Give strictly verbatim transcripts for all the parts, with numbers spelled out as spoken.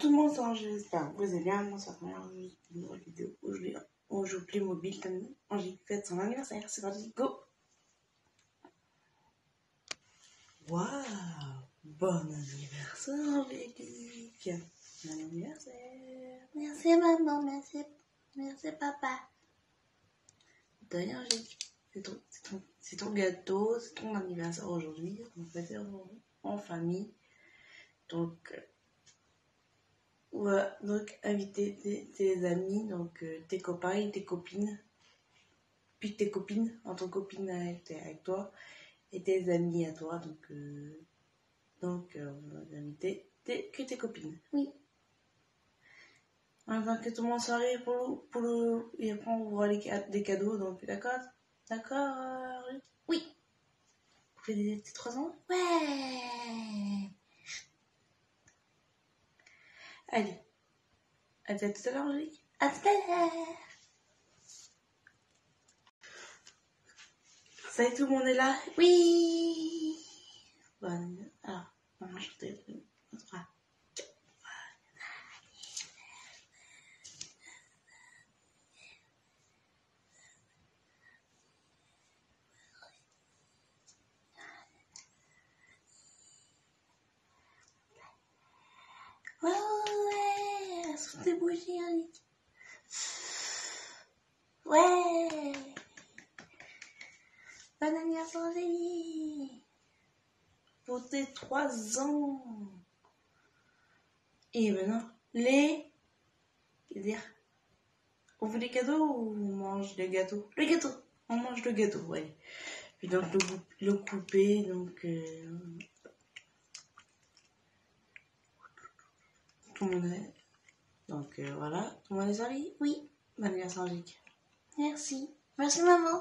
tout le monde, hein, j'espère que vous allez bien. Moi, ça fait une nouvelle vidéo où je on joue Playmobil comme Angélique fête son anniversaire. C'est parti, go! Waouh! Bon anniversaire, Angélique! Bon anniversaire! Merci maman, merci, merci papa. De rien, Angélique. C'est ton, c'est ton, c'est ton gâteau, c'est ton anniversaire aujourd'hui. On va faire en famille. Donc, euh, voilà, donc inviter tes, tes amis, donc euh, tes copains et tes copines, puis tes copines, entre copines avec, avec toi, et tes amis à toi, donc, euh, donc euh, on va inviter tes, que tes copines. Oui. Enfin, que tout le monde soirée pour le, pour le, et après on voit les, des cadeaux, donc d'accord, d'accord, euh, oui. Vous faites des, tes trois ans? Ouais. Allez, à tout à l'heure, Angélique. À tout à l'heure. Ça y est, tout le monde est là? Oui. Bon, alors, on va chanter. Ah. Ouais, ouais, sous tes bougies, Annick. Ouais. Bon anniversaire, Angélique. Pour tes trois ans. Et maintenant, les... dire, on veut les cadeaux ou on mange des gâteaux? Le gâteau. On mange le gâteau, ouais. Puis donc le, le couper, donc... Euh, tout le monde est... Donc euh, voilà, tout le monde est servi? Oui. Bon anniversaire, Angélique. Merci. Merci, maman.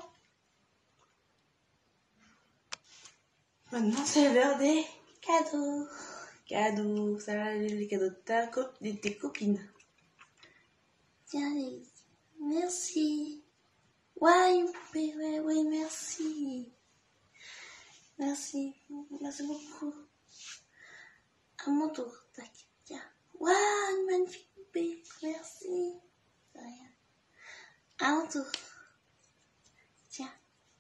Maintenant, c'est l'heure des Cadeaux. cadeaux. Ça va, les cadeaux de, ta co de tes copines. Tiens, les... Merci. Ouais, une poupée, ouais, ouais, merci. Merci. Merci beaucoup. À mon tour. Tac. Tiens. Ouais, une magnifique poupée. Merci. De rien. À mon tour. Tiens.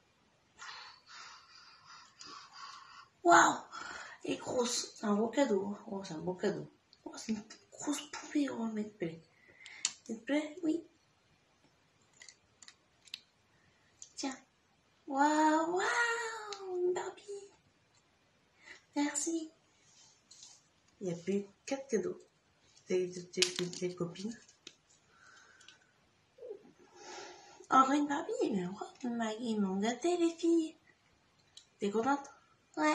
Waouh! Et grosse. C'est un beau cadeau. Oh, c'est un beau cadeau. Oh, c'est une grosse poupée. Oh, mais te plaît. Ça te plaît? Oui. Tiens. Waouh, waouh, une Barbie. Merci. Il y a plus quatre cadeaux. Tes, tes, tes, tes copines. Encore une Barbie, mais ouais, ils m'ont gâté les filles. T'es contente? Ouais.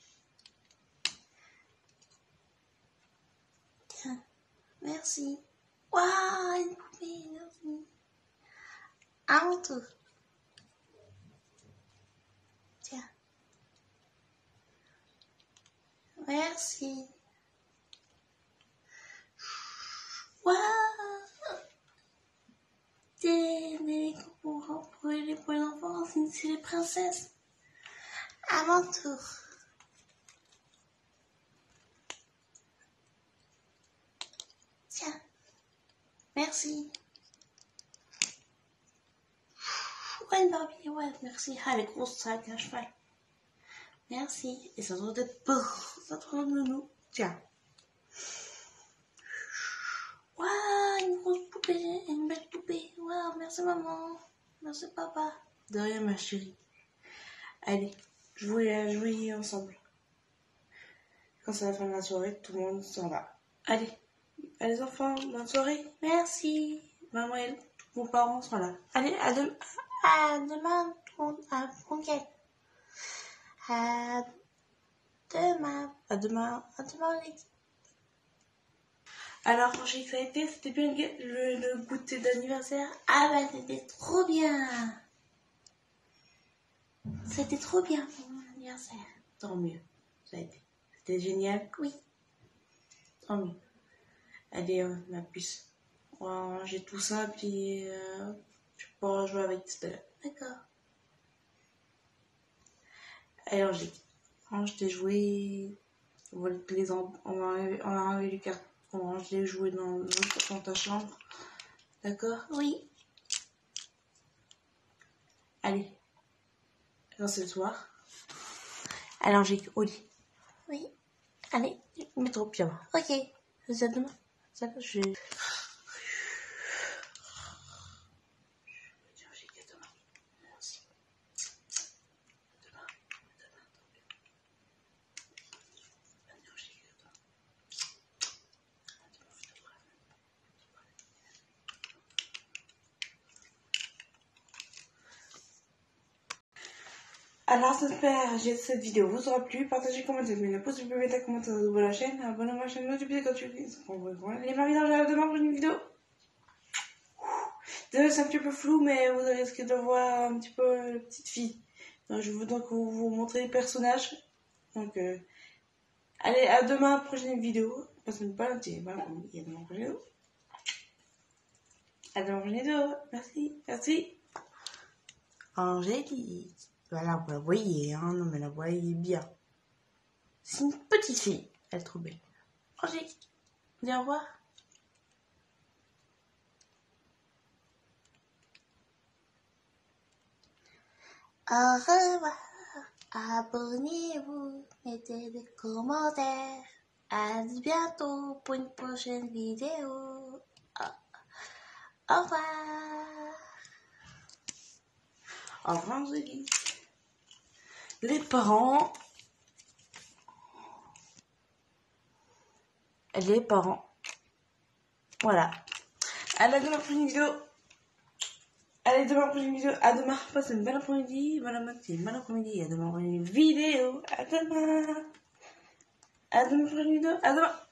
Tiens, merci. Waouh, une poupée, merci. À mon tour. Tiens. Merci. Waouh. Des, des pour, pour, les, pour les enfants, c'est les princesses. À mon tour. Tiens. Merci. Ouais, une Barbie, ouais, merci. Ah, les grosses sacs à cheval. Merci. Et ça doit être pour. Ça doit de nous. Tiens. Waouh, une grosse poupée, une belle poupée. Waouh, merci maman. Merci papa. De rien, ma chérie. Allez, jouez, jouez ensemble. Quand c'est la fin de la soirée, tout le monde s'en va. Allez, allez enfants, bonne soirée. Merci. Maman et vos parents sont là. Allez, à demain. À demain, à Ponquet. À demain. À demain. À demain, les... Alors, Angélique, ça a été, c'était bien le, le, le goûter d'anniversaire? Ah bah, c'était trop bien. C'était trop bien pour mon anniversaire. Tant mieux, ça a été. C'était génial? Oui. Tant mieux. Allez, euh, ma puce. On va ranger tout ça, puis euh, je pourrai jouer avec tout à l'heure. D'accord. Allez, Angélique, range tes jouets. On va les en... on va enlever, on va enlever les cartes On range les jouets dans, dans ta chambre. D'accord? Oui. Allez. Dans ce soir. Allez, Angélique, au lit. Oui. Allez. Mets-toi au pyjama. Ok. C'est à demain. Ça va, je vais... Alors, j'espère que cette vidéo vous aura plu. Partagez, commentez, mettez un pouce bleu, mettez un commentaire de la chaîne. Abonnez-vous à ma chaîne, notifiez quand tu cliques. Les maris d'Angèle demain pour une vidéo. Désolé, c'est un petit peu flou, mais vous risquez de voir un petit peu la petite fille. Donc, je veux donc vous, vous montrer les personnages. Donc, euh, allez, à demain, prochaine vidéo. Passez une bonne petite. Voilà, il y a demain, prochaine vidéo. À demain, prochaine vidéo. Merci, merci. Angélique. Voilà, vous la voyez, hein. Non, mais la voyez bien. C'est une petite fille. Elle est trop belle. Angélique, dis au revoir. Au revoir. Abonnez-vous. Mettez des commentaires. À bientôt pour une prochaine vidéo. Au, au revoir. Au revoir, Angélique. Les parents. Les parents. Voilà. Allez, à demain pour une vidéo. Allez, demain pour une vidéo. À demain. Passez une belle après-midi, bonne matinée, bon après-midi. À demain pour une vidéo. À demain. À demain pour une vidéo. À demain.